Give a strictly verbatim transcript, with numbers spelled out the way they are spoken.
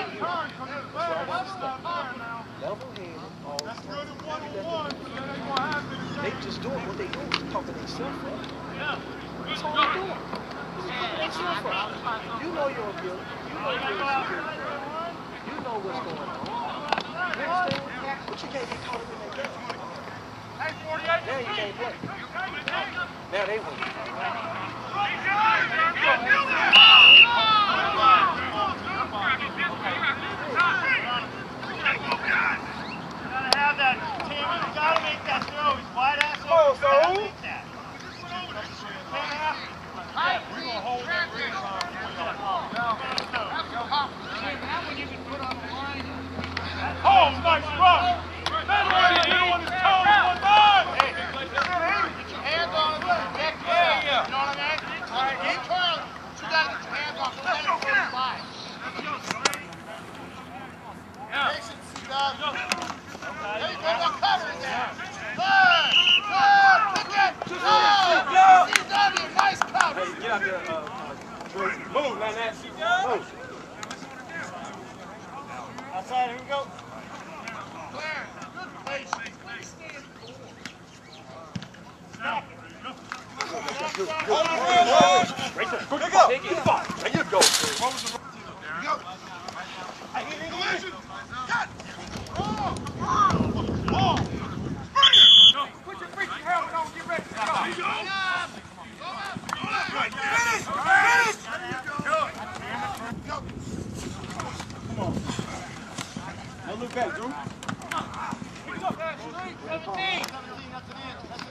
Level-headed all the time. They just doing what they doing is pumping themselves up. That's all they're doing. Pumping themselves up. You know you're a killer. You know you're a security threat. You know what's going on. You understand? But you can't get caught up in that game. Now you can't play. Now they win. Have that, Tim. You gotta make that throw. He's wide ass over. Oh, so who? We're gonna hold that ring time. Now when you can put on the line. Oh, nice run. That's right. You don't want his toes one time. Hey, get your hands on him. Back to yeah, yeah. You know what I mean? All right, get Charlie. You gotta get your hands on him. Let him go by. Patience, guys. There you go, no cover in there. Good, good, kick it. Good. C W, nice cover. Hey, get out there, uh, uh, move, man, that. Move. Outside, here we go. Clear, good patience. Stop it. Hold it real long. Right there. Good ball. Good ball. There you go. What was the go? I hear you. Collision. Cut. Oh. Oh. Put your freaking helmet on. Get ready. Go. Go. Finish. Finish. Go. Go. Come on. Now look back, Drew. Come on. seventeen. seventeen, that's an inch.